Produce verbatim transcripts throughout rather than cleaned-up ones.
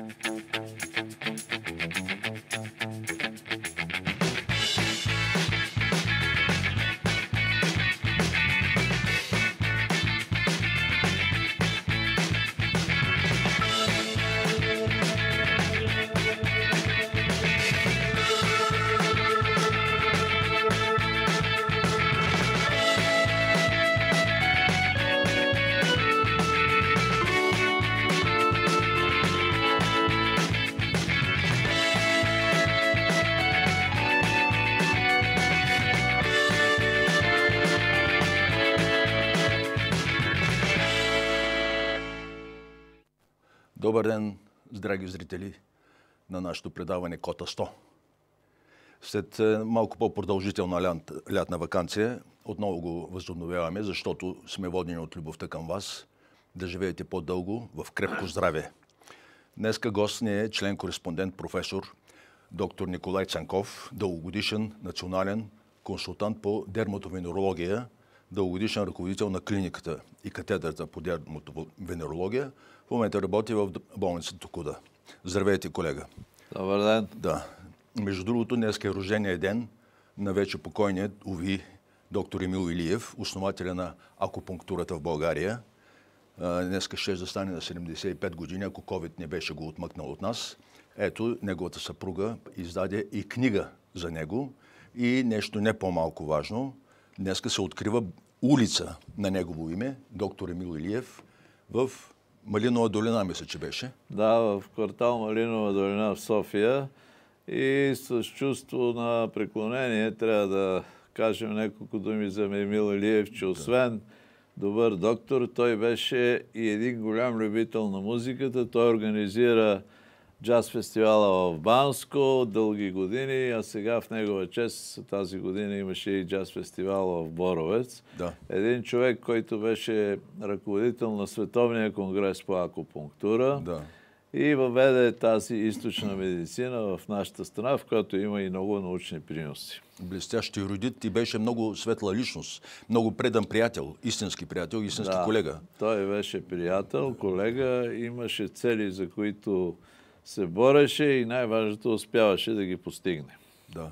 Добър ден, драги зрители на нашето предаване Кота сто. След малко по-продължителна лятна ваканция отново го възобновяваме, защото сме водени от любовта към вас да живеете по-дълго в крепко здраве. Днеска гост ни е член-кореспондент професор доктор Николай Цанков, дългогодишен национален консултант по дерматовенерология, дългогодишен ръководител на клиниката и катедрата по дерматовенерология. В момента работи в болницата Токуда. Здравейте, колега. Добър ден. Да. Между другото, днес е рождения ден на вече покойният, уви, доктор Емил Илиев, основателя на акупунктурата в България. Днеска ще да стане на седемдесет и пет години, ако ковид не беше го отмъкнал от нас. Ето, неговата съпруга издаде и книга за него. И нещо не по-малко важно, днеска се открива улица на негово име, доктор Емил Илиев, в Малинова долина, мисля, че беше. Да, в квартал Малинова долина в София. И с чувство на преклонение трябва да кажем няколко думи за Емил Илиев, че освен добър доктор, той беше и един голям любител на музиката. Той организира джаз фестивала в Банско дълги години, а сега в негова чест тази година имаше и джаз фестивал в Боровец. Да. Един човек, който беше ръководител на Световния конгрес по акупунктура. Да. И въведе тази източна медицина в нашата страна, в която има и много научни приноси. Блестящ ерудит и беше много светла личност, много предан приятел, истински приятел, истински да, колега. Той беше приятел, колега, имаше цели, за които се бореше и най-важното успяваше да ги постигне. Да.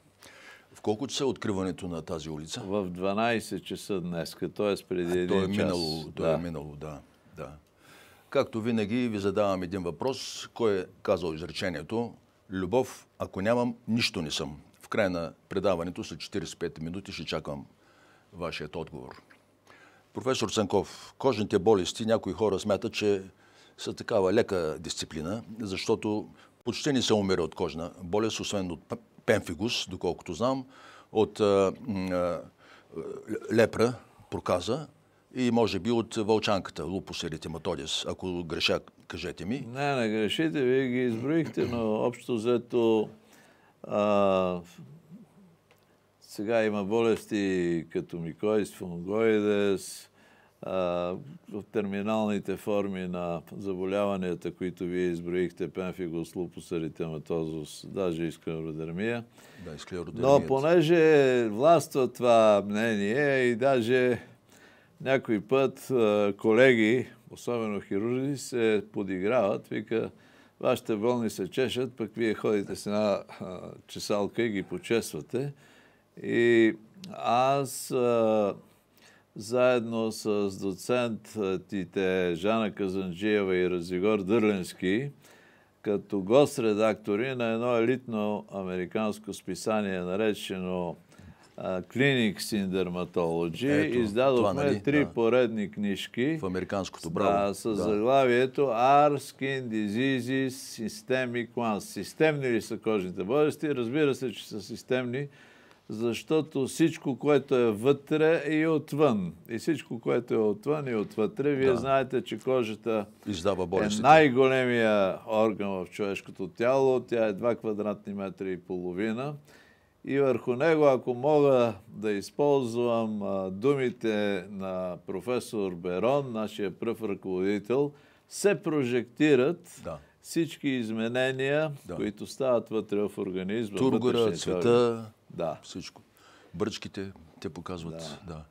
В колко часа е откриването на тази улица? В дванайсет часа днеска, т.е. преди един то е час. Минало, то да. е минало, да. да. Както винаги ви задавам един въпрос. Кой е казал изречението? Любов, ако нямам, нищо не съм. В края на предаването след четирийсет и пет минути ще чакам вашият отговор. Професор Цанков, кожните болести, някои хора смятат, че са такава лека дисциплина, защото почти не се умира от кожна болест, освен от пемфигус, доколкото знам, от а, а, лепра, проказа и може би от вълчанката, лупус еритематозис. Ако греша, кажете ми. Не, не грешите, вие ги изброихте, но общо взето а, сега има болести като микоис, фунгоидес, в терминалните форми на заболяванията, които вие изброихте, пемфигус, лупус еритематозис, даже и склеродермия. Да, и склеродермия. Но понеже властва това мнение и даже някой път колеги, особено хирурзи, се подиграват, вика, вашите болни се чешат, пък вие ходите с една чесалка и ги почесвате. И аз заедно с доцентите Жана Казанджиева и Разигор Дърленски, като гост-редактори на едно елитно американско списание, наречено Clinics in Dermatology, издадохме това, нали? три да. поредни книжки. В американското браво. Да, с да. заглавието Are Skin Diseases Systemic Ones. Системни ли са кожните болести? Разбира се, че са системни, защото всичко, което е вътре, е отвън. И всичко, което е отвън и отвътре. Вие да. знаете, че кожата е най-големия орган в човешкото тяло. Тя е два квадратни метра и половина. И върху него, ако мога да използвам а, думите на професор Берон, нашия пръв ръководител, се прожектират да. всички изменения, да. които стават вътре в организма. Тургора, цвета, да. всичко. Бръчките те показват. Да. Да.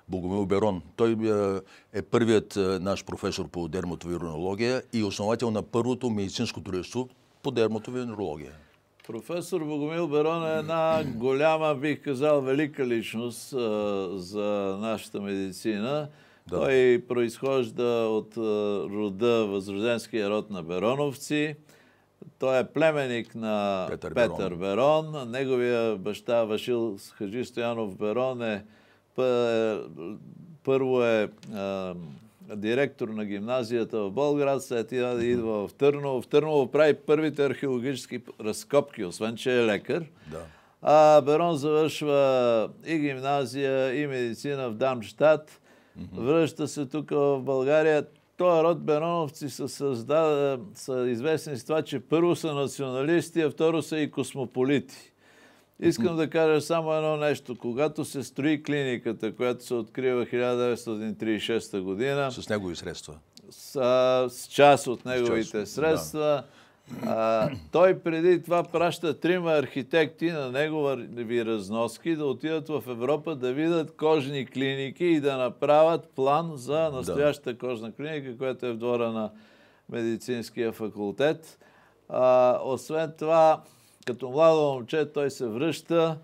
Богомил Берон. Той е първият наш професор по дерматовенерология и основател на първото медицинско дружество по дерматовенерология. Професор Богомил Берон е една голяма, бих казал, велика личност а, за нашата медицина. Да. Той произхожда от а, рода, възрожденския род на Бероновци. Той е племенник на Петър, Петър Берон. Берон. Неговия баща Вашил Хаджи Стоянов Берон е първо е а, директор на гимназията в Болград, след това да идва в Търново. В Търново прави първите археологически разкопки, освен че е лекар. Да. А Берон завършва и гимназия, и медицина в Дармщат. Mm-hmm. Връща се тук в България. Този род Бероновци са, създада, са известни с това, че първо са националисти, а второ са и космополити. Искам да кажа само едно нещо. Когато се строи клиниката, която се открива хиляда деветстотин тридесет и шеста година... С негови средства. С, с част от неговите част, средства. Да. А, той преди това праща трима архитекти на негови разноски да отидат в Европа да видят кожни клиники и да направят план за настоящата кожна клиника, която е в двора на медицинския факултет. А, освен това, като младо момче, той се връща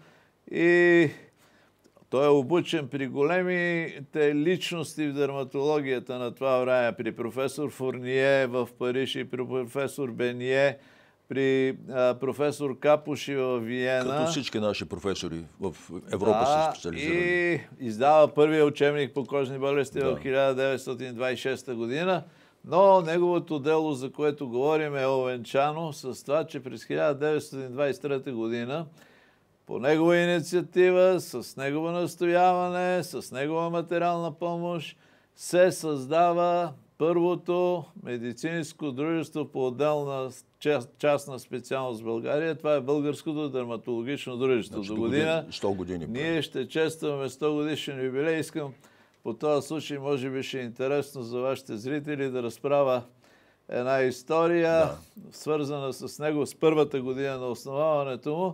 и той е обучен при големите личности в дерматологията на това време, при професор Фурние в Париж и при професор Бение, при а, професор Капуши в Виена. Като всички наши професори в Европа да, са специализирани. И издава първия учебник по кожни болести да. в хиляда деветстотин двадесет и шеста година. Но неговото дело, за което говорим, е овенчано с това, че през хиляда деветстотин двадесет и трета година по негова инициатива, с негово настояване, с негова материална помощ се създава първото медицинско дружество по отделна частна специалност в България. Това е Българското дерматологично дружество. Значи, до година сто години. Ние ще честваме сто годишен юбилей. Искам по този случай, може би ще е интересно за вашите зрители да разправя една история, да. свързана с него, с първата година на основаването му.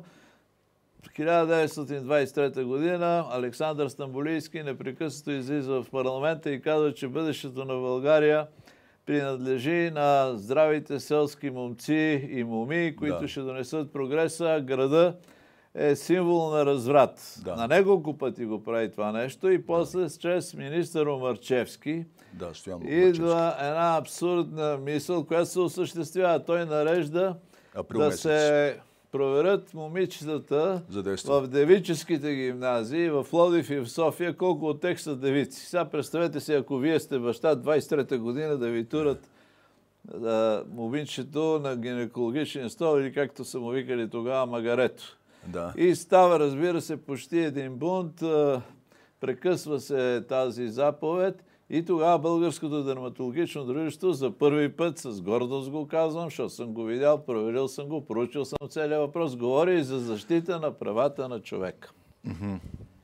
В хиляда деветстотин двадесет и трета година Александър Стамболийски непрекъснато излиза в парламента и казва, че бъдещето на България принадлежи на здравите селски момци и моми, които да. ще донесат прогреса. Града е символ на разврат. Да. На няколко пъти го прави това нещо и после да. чрез министър Омарчевски да, идва една абсурдна мисъл, която се осъществява. Той нарежда Април да месец. се проверят момичетата в девическите гимназии, в Пловдив и в София, колко от тях са девици. Сега представете си, ако вие сте баща двадесет и трета година да ви турат да, момичето на гинекологичен стол или както са му викали тогава магарето. Да. И става, разбира се, почти един бунт, прекъсва се тази заповед и тогава Българското дерматологично дружество за първи път, с гордост го казвам, защото съм го видял, проверил съм го, проучил съм целият въпрос, говори и за защита на правата на човека. Mm-hmm.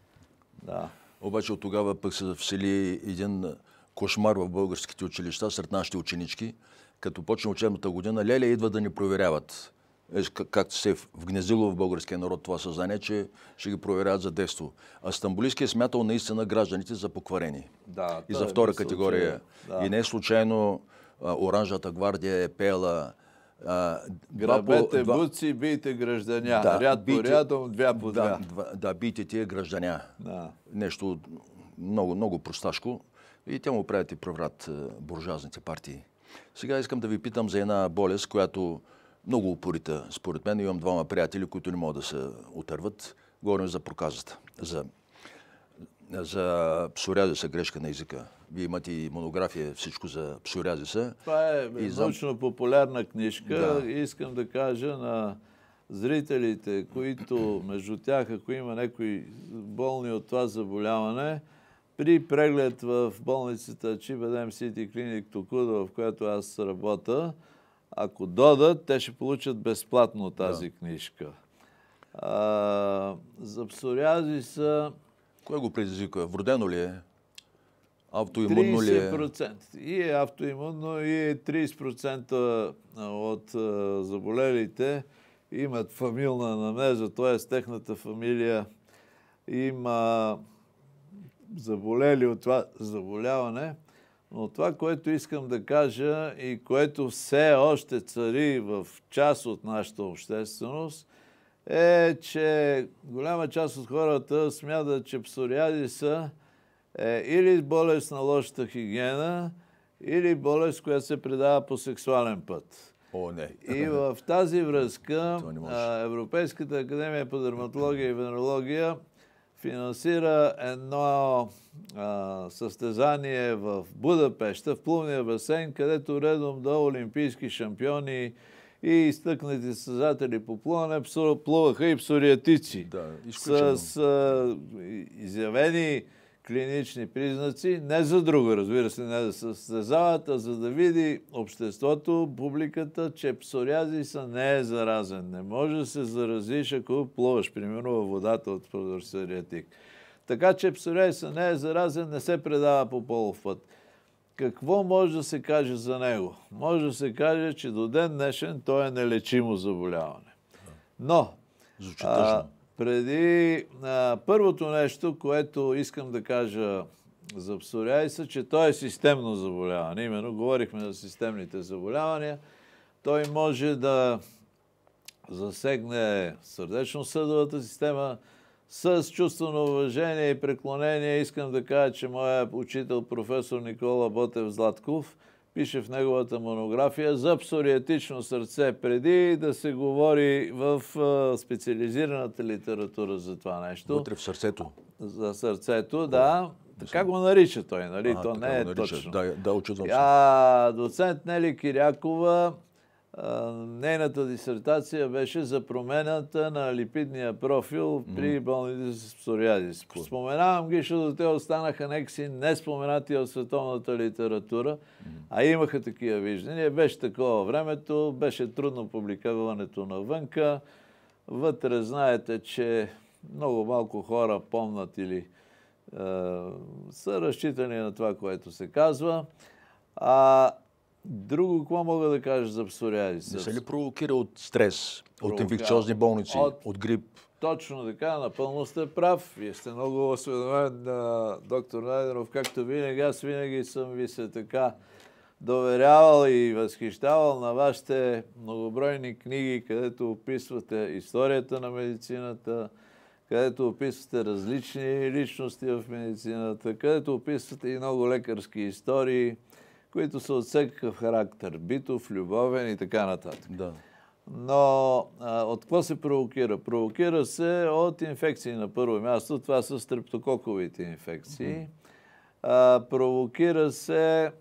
Да. Обаче от тогава пък се всели един кошмар в българските училища сред нашите ученички. Като почне учебната година, леле идва да ни проверяват. Както се е вгнездило в българския народ това съзнание, че ще ги проверяват за детство. А Стамболийски е смятал наистина гражданите за покварени. Да, и за втора категория. Да. И не случайно а, Оранжата гвардия е пела а, грабете два... буци, бийте гражданя. Да, ряд бийте... по рядом, двя по двя. Да, два, да, бийте тия гражданя. Да. Нещо много, много просташко. И тя му правят и преврат буржуазните партии. Сега искам да ви питам за една болест, която много упорита, според мен. Имам двама приятели, които не могат да се отърват. Говорим за проказата, за, за псориазиса, грешка на езика. Вие имате и монография, всичко за псориазиса. Това е научно-популярна книжка. Да. Искам да кажа на зрителите, които между тях, ако има някои болни от това заболяване, при преглед в болницата Чибедем Сити Клиник Токуда, в която аз работя, ако додат, те ще получат безплатно тази да. книжка. А, за псориазиса... Кое го предизвика? Вродено ли е? Автоимунно ли е? тридесет процента. И е автоимунно, и тридесет процента от заболелите имат фамилна анамнеза, т.е. техната фамилия има заболели от това заболяване. Но това, което искам да кажа и което все още цари в част от нашата общественост, е, че голяма част от хората смятат, че псориазиса е или болест на лошата хигиена, или болест, която се предава по сексуален път. О, не. И в тази връзка Европейската академия по дерматология и венерология финансира едно а, състезание в Будапеща, в плувния басейн, където редом до олимпийски шампиони и изтъкнати състезатели по плуване плуваха и псориатици. Да, с а, изявени клинични признаци, не за друго, разбира се, не да се състезават, а за да види обществото, публиката, че псориазиса не е заразен. Не може да се заразиш, ако плуваш, примерно, във водата от псориатик. Така че псориазиса не е заразен, не се предава по полов път. Какво може да се каже за него? Може да се каже, че до ден днешен той е нелечимо заболяване. Но, а, преди а, първото нещо, което искам да кажа за псориазиса, че той е системно заболяване. Именно говорихме за системните заболявания. Той може да засегне сърдечно-съдовата система. С чувство на уважение и преклонение искам да кажа, че моя учител професор Никола Ботев-Златков пише в неговата монография за псориатично сърце, преди да се говори в специализираната литература за това нещо. Вътре в сърцето. За сърцето, да. Така го нарича той, нали? А, то не е точно. Да, да, очудвам се. А доцент Нели Кирякова, нейната дисертация беше за промената на липидния профил при болните с псориазис. Споменавам ги, защото те останаха некси неспоменати от световната литература, а имаха такива виждания. Беше такова времето, беше трудно публикуването навънка. Вътре знаете, че много малко хора помнат или е, са разчитани на това, което се казва. А друго, какво мога да кажа за псориазиса? Не се ли провокира от стрес, провокира, от инфекциозни болници, от, от грип? Точно така, напълно сте прав. Вие сте много осведомен, доктор Найденов, както винаги. Аз винаги съм ви се така доверявал и възхищавал на вашите многобройни книги, където описвате историята на медицината, където описвате различни личности в медицината, където описвате и много лекарски истории, които са от всякакъв характер, битов, любовен и така нататък. Да. Но а, от какво се провокира? Провокира се от инфекции на първо място. Това са стрептококовите инфекции. Mm-hmm. А, провокира се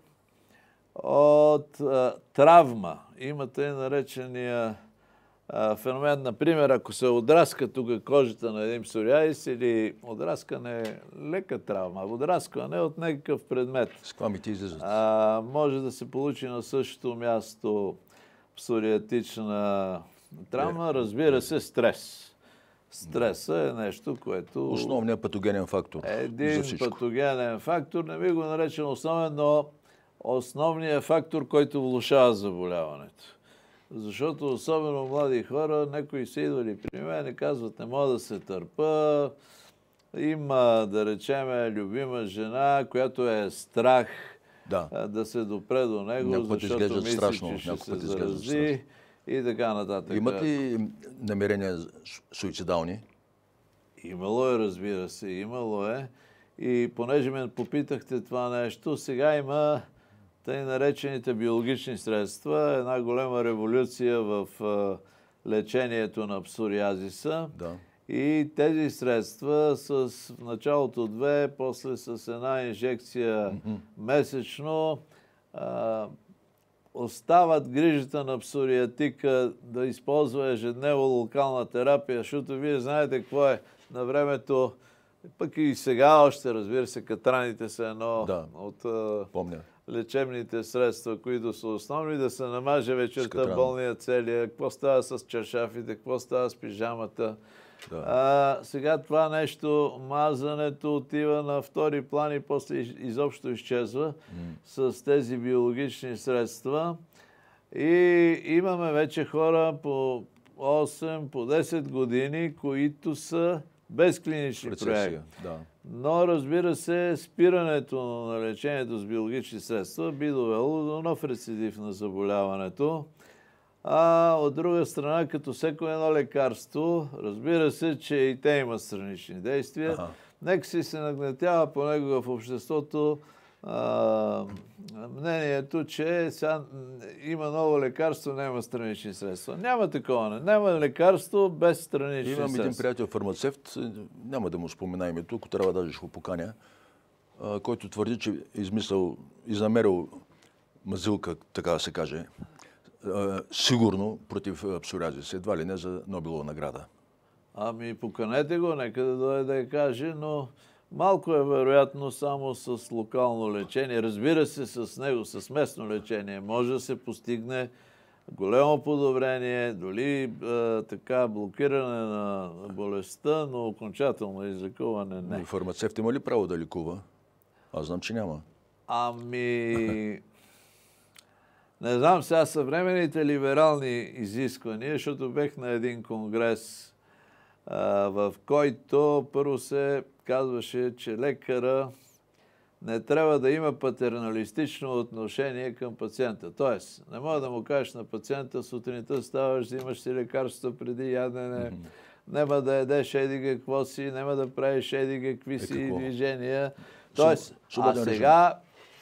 от а, травма. Имате наречения а, феномен, например, ако се отраска тук кожата на един псориазис или отраскане лека травма, отраскане от някакъв предмет. С каква ми ти излизат? А, може да се получи на същото място псориатична травма, разбира се, стрес. Стресът е нещо, което... Основният патогенен фактор. Един патогенен фактор, не би го наречен основен, но основният фактор, който влошава заболяването. Защото особено млади хора, някои са идвали при мен и казват, не мога да се търпа. Има, да речеме, любима жена, която е страх да, да се допре до него, някой защото мисли, страшно, че ще се зарази и така нататък. Имат ли намерения суицидални? Имало е, разбира се, имало е. И понеже ме попитахте това нещо, сега има тъй наречените биологични средства, една голема революция в лечението на псориазиса. Да. И тези средства с в началото две, после с една инжекция mm-hmm. месечно а, остават грижата на псориатика да използва ежедневно локална терапия, защото вие знаете какво е на времето, пък и сега още, разбира се, катраните са едно да. от а, Помня. лечебните средства, които са основни, да се намаже вечерта болния целия, какво става с чаршафите, какво става с пижамата. Да. А, сега това нещо, мазането отива на втори план и после изобщо изчезва mm. с тези биологични средства. И имаме вече хора по осем, по десет години, които са без клинични проекти. Да. Но, разбира се, спирането на лечението с биологични средства би довело до нов рецидив на заболяването. А от друга страна, като всеко едно лекарство, разбира се, че и те имат странични действия. Ага. Нека си се нагнетява по него в обществото а, мнението, че сега има ново лекарство, няма странични средства. Няма такова. Няма лекарство без странични Имам средства. един приятел фармацевт, няма да му спомена името, ако трябва даже ще го поканя, който твърди, че е измислял, изнамерил мазилка, така да се каже, сигурно против псориазис, едва ли не за Нобелова награда. Ами поканете го, нека да дойде да я каже, но малко е вероятно само с локално лечение. Разбира се, с него, с местно лечение може да се постигне голямо подобрение, дори е, така блокиране на болестта, но окончателно излекуване не. Но фармацевт има ли право да лекува? Аз знам, че няма. Ами... Не знам сега съвременните либерални изисквания, защото бех на един конгрес, а, в който първо се казваше, че лекара не трябва да има патерналистично отношение към пациента. Тоест, не мога да му кажеш на пациента, сутринта ставаш, взимаш си лекарства преди ядене, mm-hmm. няма да ядеш еди какво си, няма да правиш еди какви си е, движения. Тоест, Суб, а сега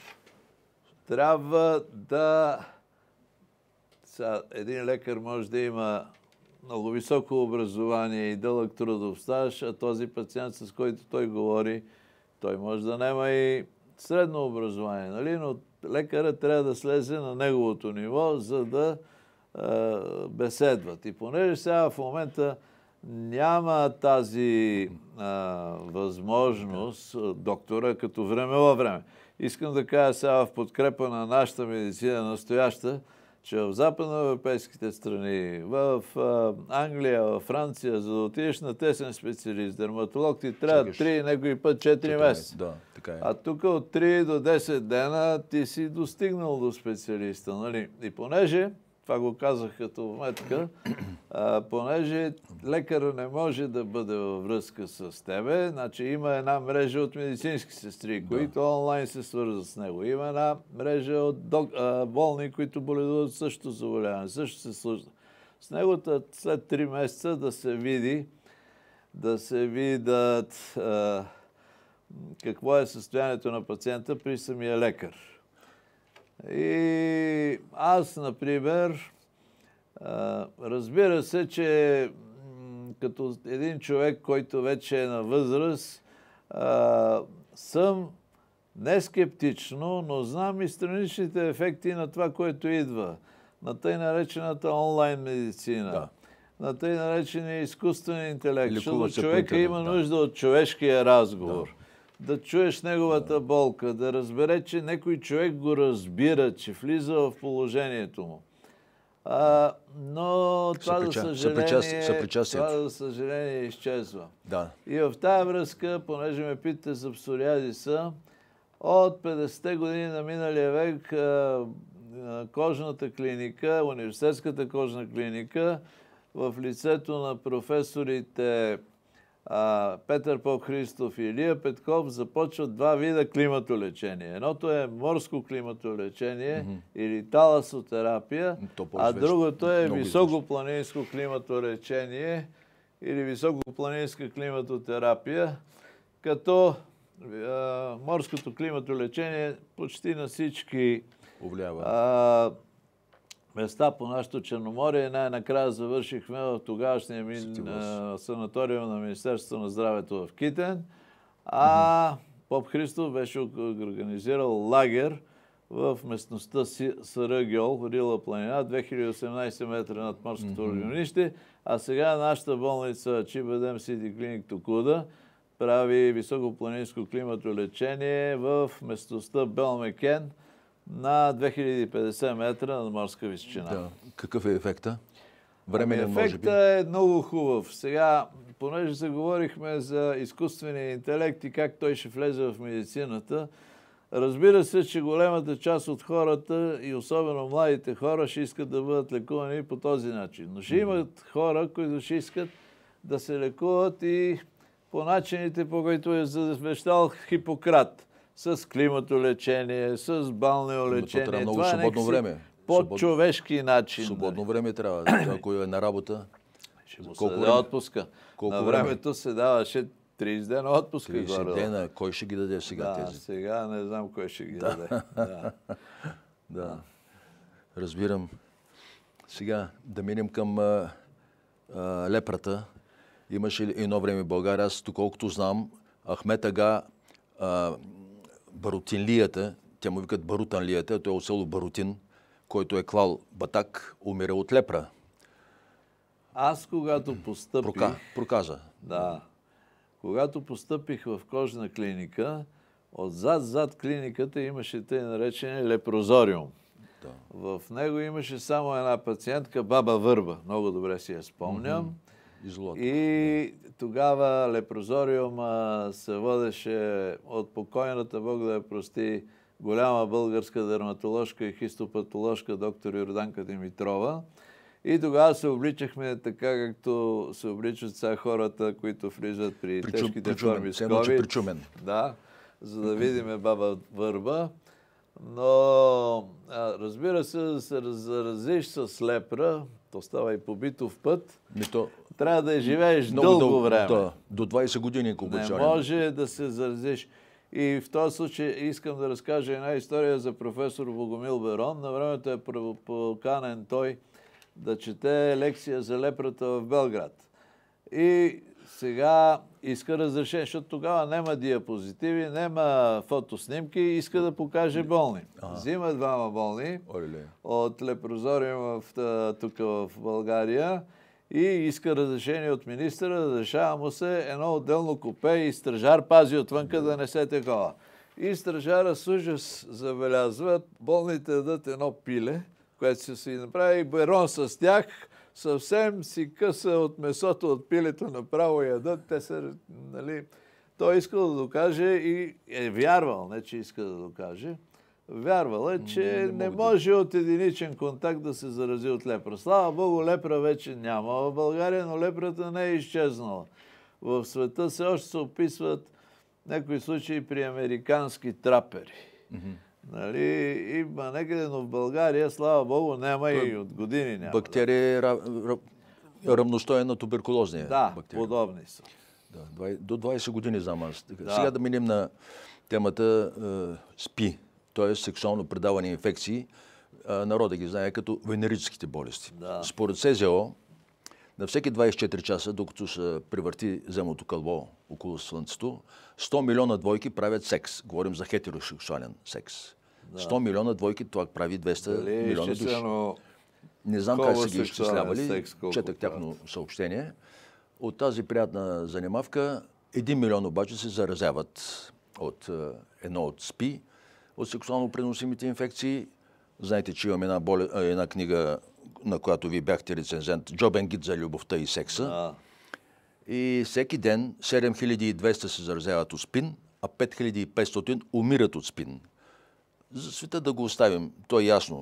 трябва да... Сега, един лекар може да има много високо образование и дълъг трудов стаж, а този пациент, с който той говори, той може да няма и средно образование, нали? Но лекарът трябва да слезе на неговото ниво, за да е, беседват. И понеже сега в момента няма тази е, възможност доктора като времево време. Искам да кажа сега в подкрепа на нашата медицина настояща, че в западноевропейските страни, в Англия, в Франция, за да отидеш на тесен специалист, дерматолог, ти трябва три, някой път четири месеца. Да, така е. А тук от три до десет дена ти си достигнал до специалиста. Нали? И понеже, това го казах като вметка, а, понеже лекарът не може да бъде във връзка с тебе, значи има една мрежа от медицински сестри, да. които онлайн се свързват с него. Има една мрежа от док, а, болни, които боледуват също заболяване, също се служат. С него след три месеца да се види, да се видят а, какво е състоянието на пациента при самия лекар. И аз, например, разбира се, че като един човек, който вече е на възраст, съм не скептично, но знам и страничните ефекти на това, което идва. На тъй наречената онлайн медицина. Да. На тъй наречения изкуствен интелект. Защото човека има нужда да. от човешкия разговор. Да. Да чуеш неговата болка, да разбере, че някой човек го разбира, че влиза в положението му. А, но това, за съжаление, това за съжаление изчезва. Да. И в тази връзка, понеже ме питате за псориазиса, от петдесетте години на миналия век а, а, кожната клиника, университетската кожна клиника, в лицето на професорите А, Петър Поп-Христов и Илия Петков започват два вида климатолечение. Едното е морско климатолечение mm-hmm. или таласотерапия, а другото е високопланинско климатолечение или високопланинска климатотерапия, като а, морското климатолечение почти на всички а, места по нашото Черноморие. Най-накрая завършихме в тогавашния ми, санаториум на Министерството на здравето в Китен. А Поп Христов беше организирал лагер в местността Саръгьол, Рила планина, две хиляди и осемнадесет метра над морското равнище. А сега нашата болница Чибедем Сити Клиник Токуда прави високопланинско климатолечение в местността Белмекен, на две хиляди и петдесет метра на морска височина. Да. Какъв е ефекта? Временен, ами, ефекта може би? Е много хубав. Сега, понеже заговорихме за изкуствения интелект и как той ще влезе в медицината, разбира се, че голямата част от хората и особено младите хора ще искат да бъдат лекувани по този начин. Но ще имат хора, които ще искат да се лекуват и по начините, по които е завещал Хипократ. С климатолечение, с балнеолечение. Това трябва много свободно време. По-човешки начин. Свободно време трябва. Ако е на работа. Ще му се даде отпуска. Колко на времето се даваше трийсет дена отпуска. трийсет дена. Кой ще ги даде сега да, тези? Сега не знам кой ще ги да. даде. Да. Да. Разбирам. Сега да минем към а, а, лепрата. Имаше едно време в България, аз доколкото знам, Ахмет Ага, а, Барутинлията, те му викат Барутанлията, той е от село Барутин, който е клал батак, умира от лепра. Аз когато постъпих... Прока, проказа. Да. Когато постъпих в кожна клиника, отзад зад клиниката имаше тъй наречен лепрозориум. Да. В него имаше само една пациентка, баба Върба. Много добре си я спомням. Mm-hmm. И тогава лепрозориума се водеше от покойната, Бог да я прости, голяма българска дерматоложка и хистопатоложка доктор Йорданка Димитрова. И тогава се обличахме така, както се обличат сега хората, които влизат при Причум, тежките причумен, форми с ковид. Причумен. Да, за да видиме баба Върба. Но, а, разбира се, да се заразиш с лепра, то става и по битов път, то... трябва да живееш много дълго дъл... време. Да, до двайсет години. Не може да се заразиш. И в този случай искам да разкажа една история за професор Богомил Берон. На времето е поканен той да чете лекция за лепрата в Белград. И сега иска разрешение, защото тогава няма диапозитиви, няма фотоснимки, иска да покаже болни. А. Взима двама болни Оле. от лепрозориум тук в България и иска разрешение от министъра, да решава му се едно отделно купе и стражар пази отвънка да не се такова. И стражара с ужас забелязва, болните дадат едно пиле, което се си направи, Берон с тях, съвсем си къса от месото от пилето направо ядат. Те са, нали... Той искал да докаже и е вярвал, не че иска да докаже, вярвал е, че не, не, не може да... от единичен контакт да се зарази от лепра. Слава Богу, лепра вече няма в България, но лепрата не е изчезнала. В света се още се описват някои случаи при американски трапери. Mm-hmm. Нали, има некъде, но в България, слава Богу, няма и от години няма. Бактерия да. е равностоен на туберкулозния. Да, бактерия. подобни са. Да, до двайсет години знам аз. Да. Сега да минем на темата е, СПИ, т.е. сексуално предавани инфекции. Е, народа ги знае като венерическите болести. Да. Според СЗО, на всеки двайсет и четири часа, докато се превърти земното кълбо около Слънцето, сто милиона двойки правят секс. Говорим за хетеросексуален секс. Да. сто милиона двойки, това прави двеста Дали милиона души. Сено... Не знам как са ги изчислявали. Четах правят. тяхно съобщение. От тази приятна занимавка, един милион обаче се заразяват от едно от СПИ, от сексуално преносимите инфекции. Знаете, че имам една, боле... една книга, на която ви бяхте рецензент, Джобен гид за любовта и секса. Да. И всеки ден седем хиляди и двеста се заразяват от СПИН, а пет хиляди и петстотин умират от СПИН. За света да го оставим, то е ясно.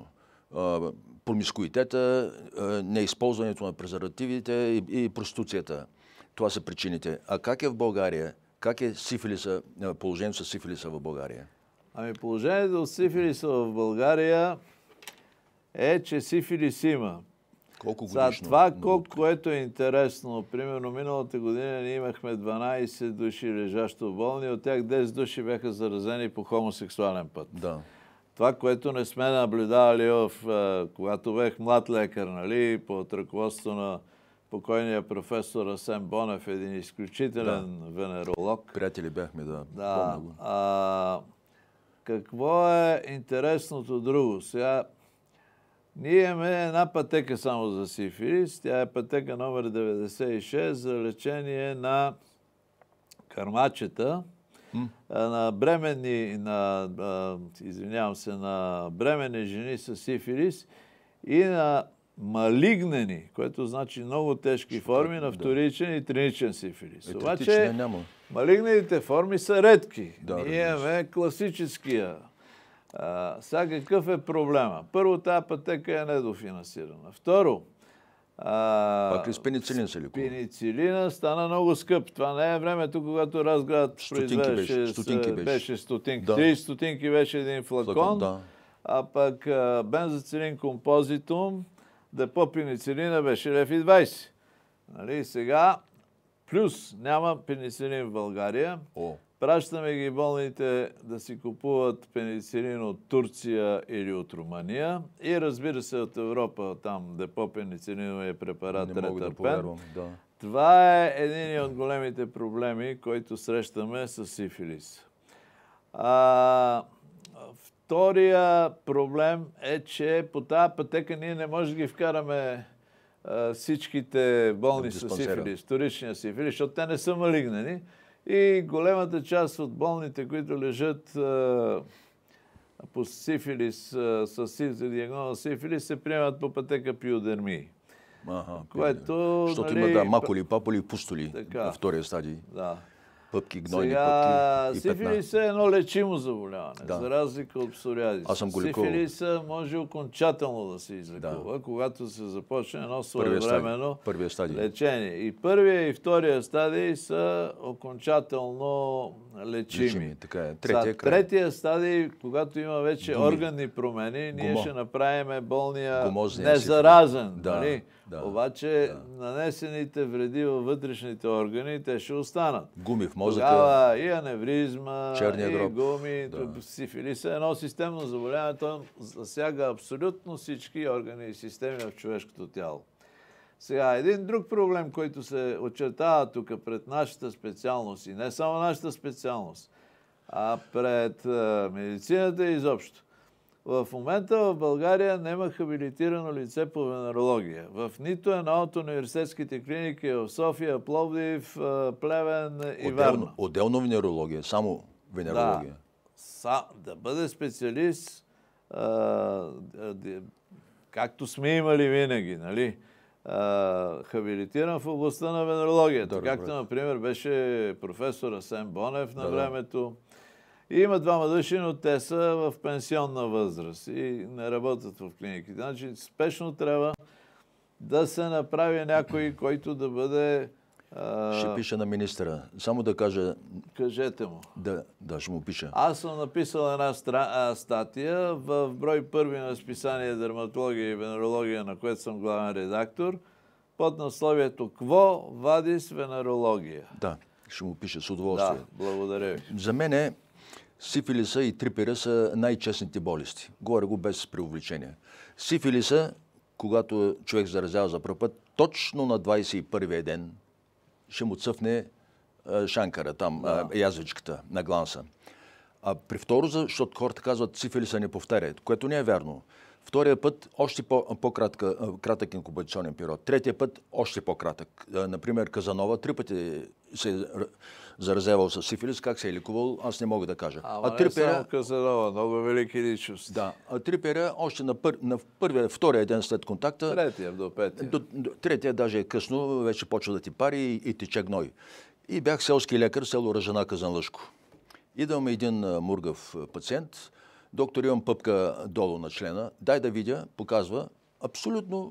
Промискуитета, неизползването на презервативите и проституцията. Това са причините. А как е в България? Как е сифилиса, положението с сифилиса в България? Ами положението с сифилиса в България е, че сифилис има. Колко годишно? За това, колко, което е интересно, примерно миналата година ние имахме дванайсет души лежащо болни, от тях десет души бяха заразени по хомосексуален път. Да. Това, което не сме наблюдавали, в, когато бях млад лекар, нали, под ръководството на покойния професор Асен Бонев, един изключителен да. венеролог. Приятели бяхме, да. Да. А, какво е интересното друго? Сега, ние имаме една пътека само за сифилис. Тя е пътека номер деветдесет и шест за лечение на кърмачета, м? на бременни, на, извинявам се, на бременни жени с сифилис и на малигнени, което значи много тежки форми на вторичен и триничен сифилис. Е, Обаче, няма. малигнените форми са редки. Да, ние имаме класическия. А, сега какъв е проблема? Първо, тази пътека е недофинансирана. Второ, А, Пак ли с пеницилин се лекува? Пеницилина стана много скъп. Това не е времето, когато Разград произвеждаше беше, стотинки беше. беше стотинки. Да. трийсет стотинки беше един флакон, Флакон, да. а пък а, бензоцилин композитум, депо пеницилина беше лев и двайсет. Нали, сега, плюс няма пеницилин в България. О. Пращаме ги болните да си купуват пеницилин от Турция или от Румъния. И разбира се от Европа, там депо пеницилиновия препарат Не мога да ретърпен. повярвам, да. Това е един от големите проблеми, които срещаме с сифилис. А, втория проблем е, че по тази пътека ние не можем да ги вкараме а, всичките болни с сифилис, вторичния сифилис, защото те не са малигнени. И големата част от болните, които лежат а, по сифилис, а, с диагноза сифилис, се приемат по пътека пиодермии. Ага, което, защото нали, има да макули, папули и пустоли така, във втория стадий. Да. Пъпки, гнойни Сега, пъпки и петна. сифилис е едно лечимо заболяване, Да. за разлика от псориазис. Аз съм го лекувал. Сифилиса може окончателно да се излекува, Да. когато се започне едно Първия своевременно стадий. Първия стадий. лечение. И първия и втория стадий са окончателно лечими. Лечими, така е. Третия Третия, край. третия стадий, когато има вече Гуми. органни промени, ние Гумо. ще направим болния Гумозния незаразен. сифилис. Да, Нали? да, Обаче да. нанесените вреди във вътрешните органи, те ще останат. Гуми в мозъка. Тогава и аневризма, Черния и дроб. гуми, Да. сифилис е едно системно заболяване. То засяга абсолютно всички органи и системи в човешкото тяло. Сега, един друг проблем, който се очертава тук пред нашата специалност, и не само нашата специалност, а пред а, медицината изобщо. В момента в България няма хабилитирано лице по венерология. В нито една от университетските клиники в София, Пловдив, а, Плевен и Варна. Отделно, отделно венерология, само венерология. Да, са, да бъде специалист, а, а, както сме имали винаги, нали? А, хабилитиран в областта на венерологията. Да, както, добре. например, беше професор Асен Бонев на Да, да. времето. И има двама души, но те са в пенсионна възраст и не работят в клиниките. Значи, спешно трябва да се направи някой, който да бъде... А... Ще пиша на министъра. Само да кажа, Кажете му. да, да, ще му пиша. Аз съм написал една стра... а, статия в брой първи на списание Дерматология и венерология, на което съм главен редактор, под насловието «Кво вадис венерология». Да, ще му пиша с Да, удоволствие. благодаря ви. За мен сифилиса и трипера са най-честните болести. Говоря го без преувеличение. Сифилиса, когато човек заразява за първ път, точно на двайсет и първия ден ще му цъфне а, шанкара, там, Да. а, язвичката на гланса. А при второ, защото хората казват, сифилиса не повтаря, което не е вярно. Втория път още по- по-кратък инкубационен период. Третия път още по-кратък. А, Например, Казанова три пъти се е заразявал с сифилис. Как се е лекувал, аз не мога да кажа. Ама не само Казанова, много велики личности. Да, а трипера още на, пър, на първия, втория ден след контакта, Третия до петия. до, до, третия даже е късно, вече почва да ти пари и, и тече гной. И бях селски лекар, село Ръжана, Казанлъшко. Идвам един а, мургав а, пациент, доктор, имам пъпка долу на члена, дай да видя, показва абсолютно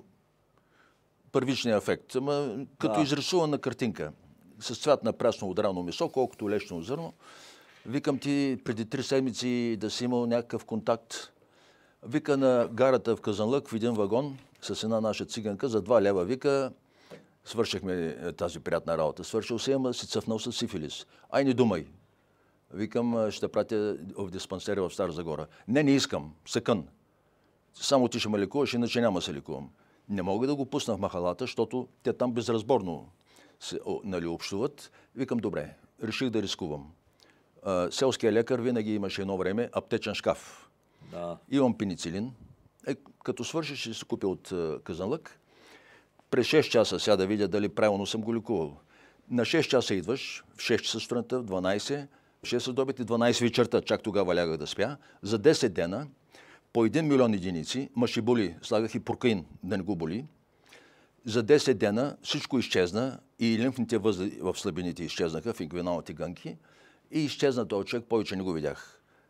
първичния ефект, ама като Да. изрисувана картинка, с цвят на прясно удрано месо, колкото лечно зърно. Викам ти преди три седмици да си имал някакъв контакт. Вика на гарата в Казанлък в един вагон с една наша циганка за два лева. Вика, свършихме тази приятна работа. Свършил се, ама си цъфнал с сифилис. Ай, не думай. Викам, ще пратя в диспансери в Стара Загора. Не, не искам. Съкън. Само ти ще ме лекуваш, иначе няма се лекувам. Не мога да го пусна в махалата, защото те там безразборно се, о, нали, общуват. Викам, добре, реших да рискувам. А, селския лекар винаги имаше едно време аптечен шкаф. Да. Имам пеницилин. Е, като свършиш, ще се купя от а, Казанлък. През шест часа сега да видя дали правилно съм го лекувал. На шест часа идваш, в шест часа сутринта, в дванайсет, в шест следобед и дванайсет вечерта, чак тогава лягах да спя. За десет дена, по един милион единици, ма ще боли, слагах и поркаин да не го боли. За десет дена всичко изчезна и лимфните възли в слабините изчезнаха, в инквиналните гънки и изчезна този човек, повече не го видях.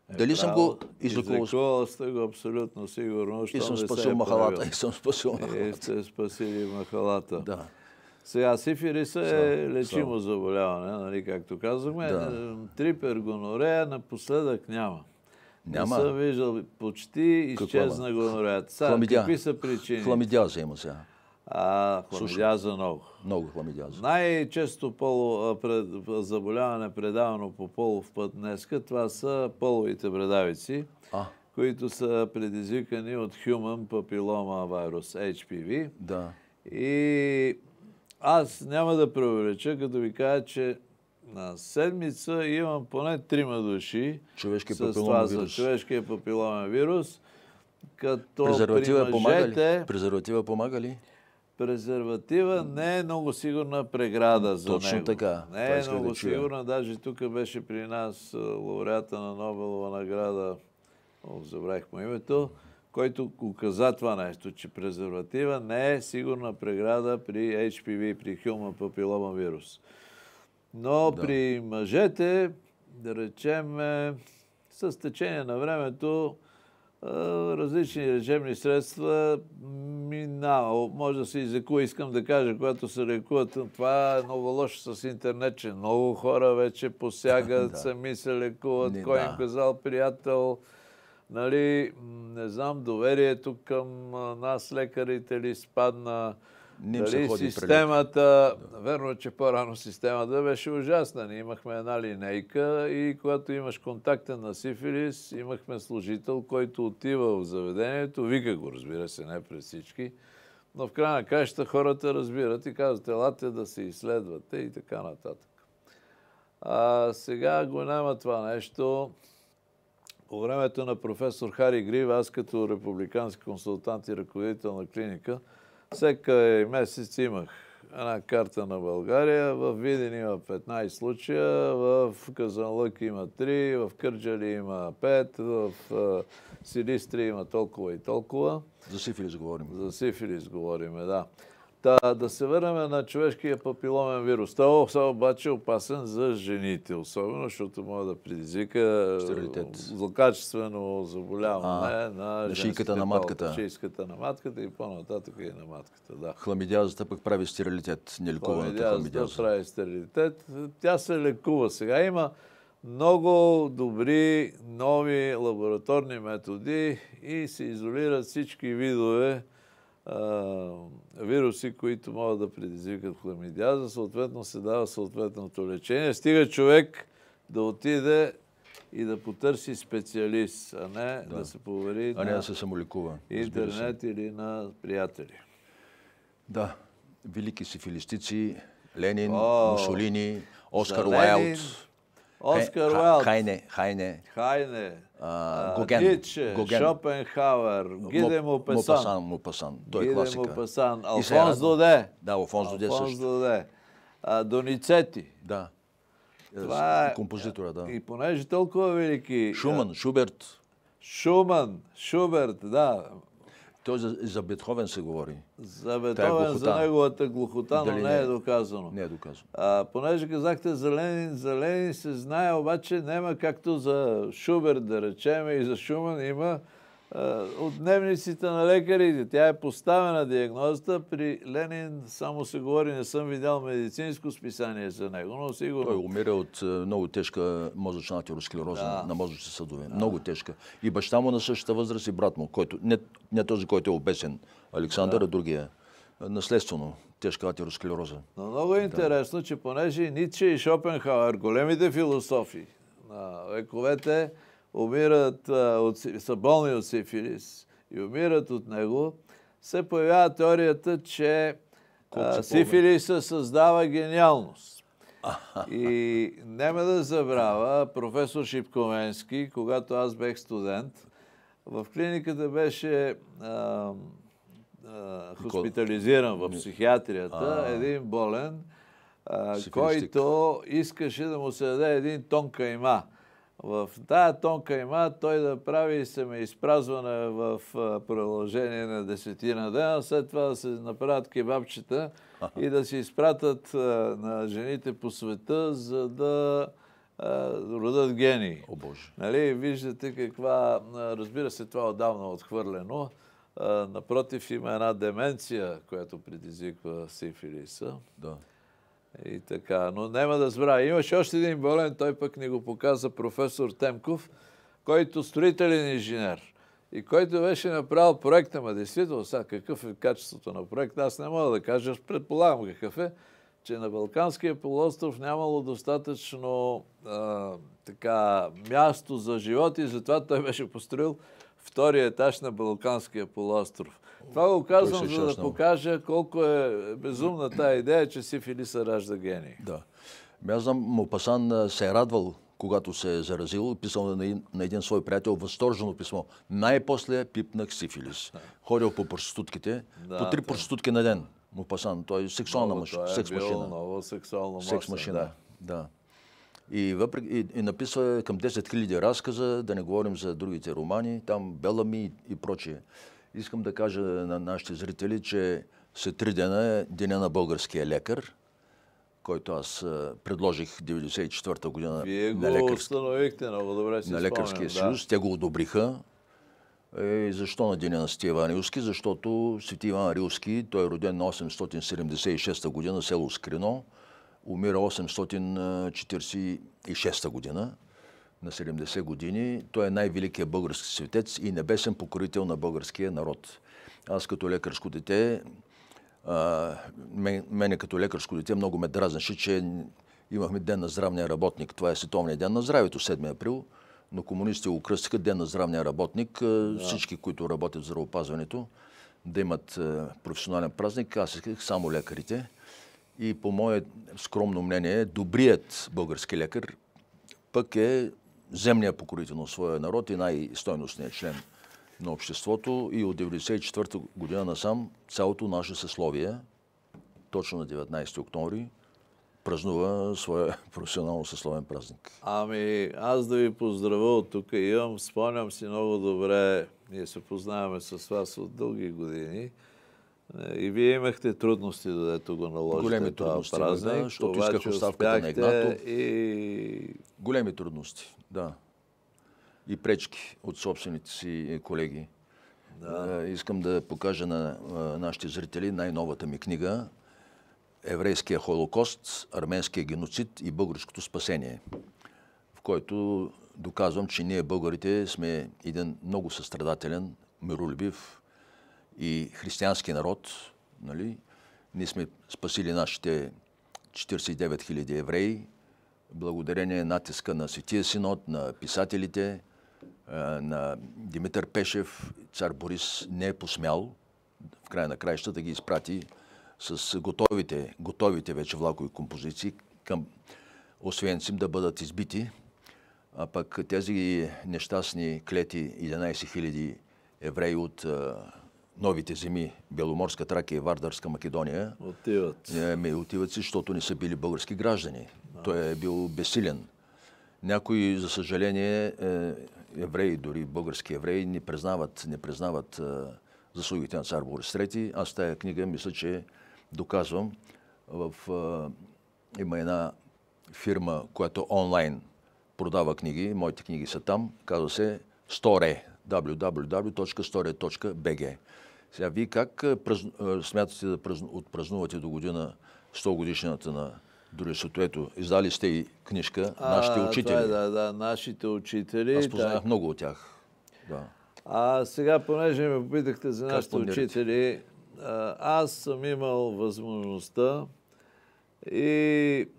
Дали съм го излекувал? Излекувал сте го абсолютно сигурно. И съм спасил махалата. И съм спасил махалата. И сте спасили махалата. Да. Сега сифилиса е лечимо заболяване, нали, както казахме. Да. Трипергонорея напоследък няма. Няма. Не съм виждал, почти изчезна гонореята. Сега, какви са причини? Хламидиаза има сега. А, хламидиаза много. Много хламидиаза. Най-често поло, пред, заболяване, предавано по полов път днеска, това са половите бредавици, а. които са предизвикани от Human Papilloma Virus, Ейч Пи Ви. Да. И аз няма да преувелича, като ви кажа, че на седмица имам поне трима души човешки с това за човешкия папиломен вирус. Като презерватива при мъжете... Презерватива помага ли? Презерватива не е много сигурна преграда за Точно него. така. Не е много да сигурна. Даже тук беше при нас лауреата на Нобелова награда, о, забравих му името, който указа това нещо, че презерватива не е сигурна преграда при Ейч Пи Ви, при Human Papilloma вирус. Но да. При мъжете, да речем, с течение на времето, различни лечебни средства минава. Може да се излекува, искам да кажа, когато се лекуват. Това е много лошо с интернет, че много хора вече посягат, да. Сами се лекуват, не, кой да. Им казал приятел. Нали, не знам, доверието към нас, лекарите ли спадна. Дали системата, да. Верно, че по-рано системата беше ужасна. Ние имахме една линейка и когато имаш контакта на сифилис, имахме служител, който отива в заведението, вика го, разбира се, не през всички, но в края на краищата хората разбират и казват, елате да се изследвате и така нататък. А сега го няма това нещо. По времето на професор Хари Грив, аз като републикански консултант и ръководител на клиника, всеки месец имах една карта на България. В Видин има петнайсет случая, в Казанлък има три, в Кърджали има пет, в Силистри има толкова и толкова. За сифилис говорим. За сифилис говорим, да. Та, да се върнем на човешкия папиломен вирус. Той е обаче опасен за жените, особено, защото може да предизвика злокачествено заболяване а, на, на шийката на матката. Шийката на матката и по-нататък и на матката, да. Хламидиазата пък прави стерилитет, нелекуваната хламидиаза. Хламидиазата прави стерилитет. Тя се лекува. Сега има много добри нови лабораторни методи и се изолират всички видове вируси, които могат да предизвикат хламидиаза, съответно се дава съответното лечение. Стига човек да отиде и да потърси специалист, а не да, да се повери а не да се самолекува, интернет или на приятели. Да, велики сифилистици, Ленин, О, Мусолини, Оскар Уайлд, Оскар Уайлд, Хайне, Хайне, Хайне, а, Гоген, Ницше, Гоген, Шопенхауер, Гиде Мопасан, Мопасан, той е класика. Гиде Мопасан, Алфонс Доде. Да, Алфонс Доде също. Алфонс Доде. Доницети. Да. Това е композитора, да. И понеже толкова велики... Шуман, Шуберт. Шуман, Шуберт, да. Той за, за Бетховен се говори. За Бетховен, за неговата глухота, но не е доказано. Не е доказано. А, понеже казахте за Ленин, за Ленин се знае, обаче няма както за Шуберт, да речеме, и за Шуман има а, от дневниците на лекарите. Тя е поставена диагнозата. При Ленин само се говори, не съм видял медицинско списание за него, но сигурно... Той умира от много тежка мозъчна атеросклероза да. На мозъчни съдове. Да. Много тежка. И баща му на същата възраст и брат му, който, не, не този, който е обесен, Александър, да. А другия. Наследствено тежка атеросклероза. Но много е интересно, да. Че понеже Ницше и Шопенхауер, големите философи на вековете, умират, от, са болни от сифилис и умират от него, се появява теорията, че а, сифилиса създава гениалност. И няма да забравя, професор Шипковенски, когато аз бех студент, в клиниката беше а, а, хоспитализиран в психиатрията, а, един болен, а, който искаше да му се даде един тон кайма. В тая тонка има той да прави семеизпразване в продължение на десетина дена, след това да се направят кебабчета и да се изпратят на жените по света, за да а, родът гении. О, Боже. Нали, виждате каква... Разбира се, това отдавна е отхвърлено. А, напротив, има една деменция, която предизвиква сифилиса. Да. И така, но няма да сбра. Имаше още един болен, той пък ни го показа професор Темков, който строителен инженер и който беше направил проекта, ма действително, сега какъв е качеството на проекта, аз не мога да кажа, предполагам какъв е, че на Балканския полуостров нямало достатъчно а, така, място за живот и затова той беше построил втория етаж на Балканския полуостров. Това го казвам, за да покажа колко е безумна тая идея, че сифилиса ражда гений. Да. Аз знам, Мопасан се е радвал, когато се е заразил, писал на, на един свой приятел възторжено писмо. Най-после пипнах сифилис. Ходил по проститутките, Да, по три да. проститутки на ден. Мопасан, той е сексуална Много, машина, той е секс бил машина. много сексуално мощен, Секс машина, да. да. И, въпреки, и, и написва към десет хиляди разказа, да не говорим за другите романи, там Белами и, и прочие. Искам да кажа на нашите зрители, че след три дена е деня на българския лекар, който аз а, предложих деветдесет и четвърта година Вие на, го лекарски, установихте, много добре си на Лекарския спомням, съюз. Те го одобриха. Е, защо на деня на Свети Иван Рилски? Защото Свети Иван Рилски, той е роден на осемстотин седемдесет и шеста година, село Скрино, умира осемстотин четиридесет и шеста година, на седемдесет години. Той е най-великият български светец и небесен покорител на българския народ. Аз като лекарско дете, а, мен, мене като лекарско дете много ме дразнеше, че имахме Ден на здравния работник. Това е Световният ден на здравето, седми април, но комунистите го кръстиха Ден на здравния работник. Да. Всички, които работят в здравеопазването, да имат професионален празник. Аз исках само лекарите. И по мое скромно мнение, добрият български лекар пък е земният покорител на своя народ и най-стойностният член на обществото. И от деветдесет и четвърта година насам цялото наше съсловие, точно на деветнайсети октомври, празнува своя професионално съсловен празник. Ами, аз да ви поздравя от тук имам, спомням си много добре, ние се познаваме с вас от дълги години. И вие имахте трудности, дето го наложите. Големи това трудности, празник, да, защото исках оставката на Игнатов. И... Големи трудности, да. И пречки от собствените си колеги. Да. Искам да покажа на нашите зрители най-новата ми книга "Еврейския холокост, арменския геноцид и българското спасение", в който доказвам, че ние българите сме един много състрадателен, миролюбив и християнски народ. Нали? Ние сме спасили нашите четиридесет и девет хиляди евреи, благодарение натиска на Светия Синод, на писателите, на Димитър Пешев. Цар Борис не е посмял в края на краища да ги изпрати с готовите, готовите вече влакови композиции към Освенцим да бъдат избити. А пък тези нещастни клети единайсет хиляди евреи от новите земи, Беломорска Тракия и Вардарска Македония, отиват. Е, отиват си, защото не са били български граждани. А. Той е бил безсилен. Някои, за съжаление, евреи, дори български евреи, не признават, не признават заслугите на цар Борис трети. Аз тая книга мисля, че доказвам. В, а, има една фирма, която онлайн продава книги. Моите книги са там. Казва се Story. даблю даблю даблю точка сторе точка би джи. Сега, вие как праз... смятате да празну... отпразнувате до година сто годишнината на дружеството? Ето, издали сте и книжка "Нашите учители". Това е, да, да, нашите учители. Аз познах так. много от тях. Да. А сега, понеже ме попитахте за Как нашите планирате? учители, аз съм имал възможността и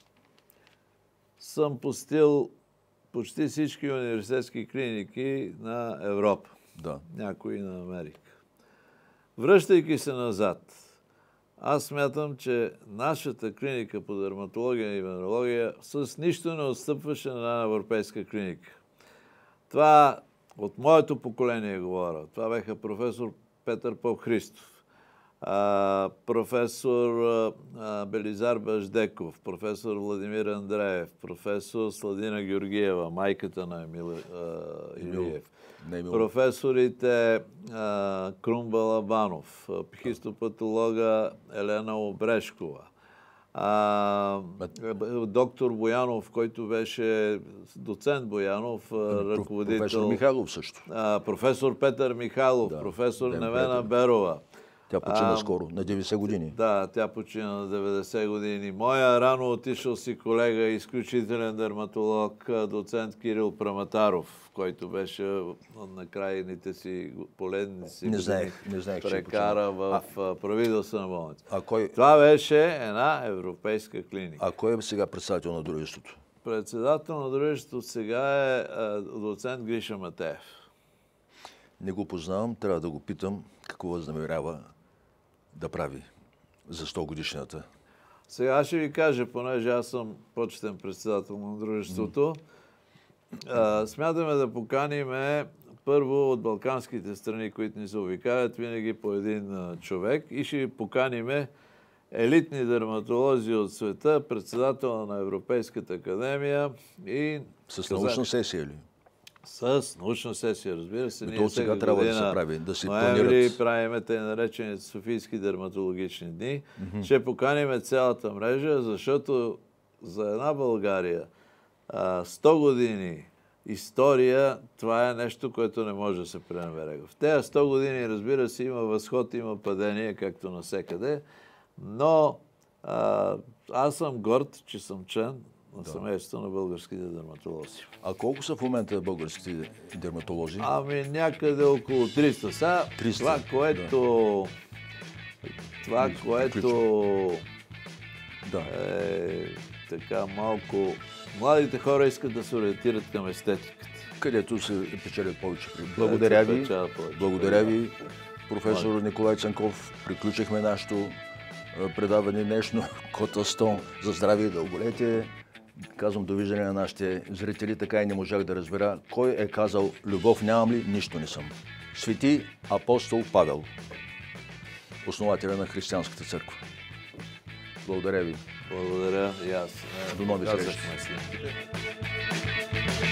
съм посетил почти всички университетски клиники на Европа. Да. Някои на Америка. Връщайки се назад, аз смятам, че нашата клиника по дерматология и венерология с нищо не отстъпваше на една европейска клиника. Това от моето поколение говоря. Това беха професор Петър Поп-Христов, а, професор а, Белизар Баждеков, професор Владимир Андреев, професор Сладина Георгиева, майката на Емил Илиев, професорите а, Крум Балабанов, хистопатолога Елена Обрешкова, А, доктор Боянов, който беше доцент Боянов, ръководител. Професор Михайлов също. А, професор Петър Михайлов, да, професор Ден Невена Петър. Берова. Тя почина а, скоро, на деветдесет години. Да, тя почина на деветдесет години. Моя рано отишъл си колега, изключителен дерматолог, доцент Кирил Праматаров, който беше на крайните си поледни си не знаех, не знаех, прекара в а, правителствена болница. А кой... Това беше една европейска клиника. А кой е сега председател на дружеството? Председател на дружеството сега е а, доцент Гриша Матеев. Не го познавам, трябва да го питам какво възнамерява да прави за сто годишната. Сега ще ви кажа, понеже аз съм почетен председател на дружеството. А, смятаме да поканим първо от балканските страни, които ни се обикалят, винаги по един а, човек, и ще поканим елитни дерматолози от света, председател на Европейската академия и... С научна сесия ли? С научна сесия, разбира се. Ние сега трябва да се прави, да се планират. Правим те наречените Софийски дерматологични дни. Mm-hmm. Ще поканим цялата мрежа, защото за една България сто години история, това е нещо, което не може да се пренебрегва. В тези сто години, разбира се, има възход, има падение, както навсекъде, но а, аз съм горд, че съм член на да. семейството на българските дерматолози. А колко са в момента българските дерматолози? Ами някъде около триста. Сега триста, това, което... Да. Това, което... Да. Е така малко... Младите хора искат да се ориентират към естетиката. Където се печелят повече. Благодаря ви. Повече. Благодаря ви, професор Млади. Николай Цанков. Приключихме нашето предаване днешно. Кота сто за здраве и дълголетие. Казвам довиждане на нашите зрители, така и не можах да разбера кой е казал любов нямам ли, нищо не съм. Свети апостол Павел, основателя на християнската църква. Благодаря ви. Благодаря и аз. До нови срещи.